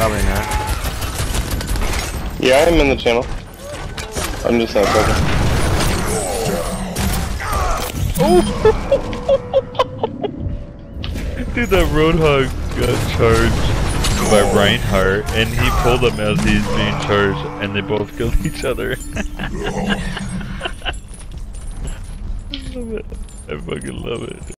Probably not. Yeah, I'm in the channel. I'm just not talking. Oh! Dude, that Roadhog got charged by Reinhardt, and he pulled him as he's being charged, and they both killed each other. I love it. I fucking love it.